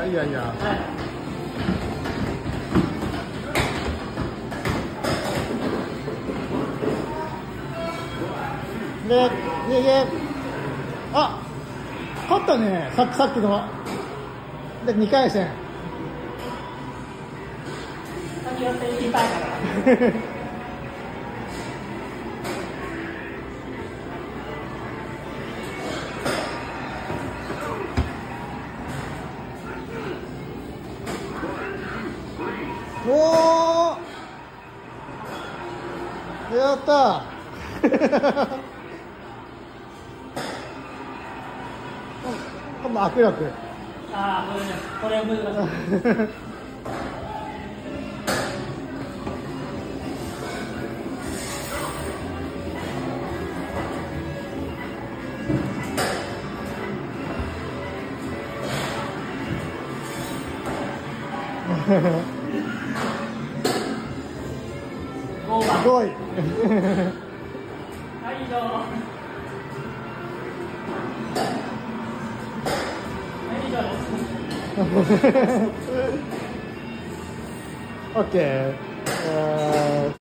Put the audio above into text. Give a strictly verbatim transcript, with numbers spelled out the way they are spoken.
やいやいや。はい。で、いえいえ。あ、勝ったね。さっきさっきの。で、にかい戦。 先やっていきたいから。 おー、やった今度握力。 ああ、これね、これ難しい。 すごい。 はい、どうぞ。はい、どうぞ。 オッケー。